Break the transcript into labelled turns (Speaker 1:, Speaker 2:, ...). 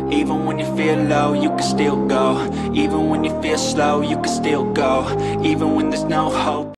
Speaker 1: Even when you feel low, you can still go. Even when you feel slow, you can still go. Even when there's no hope.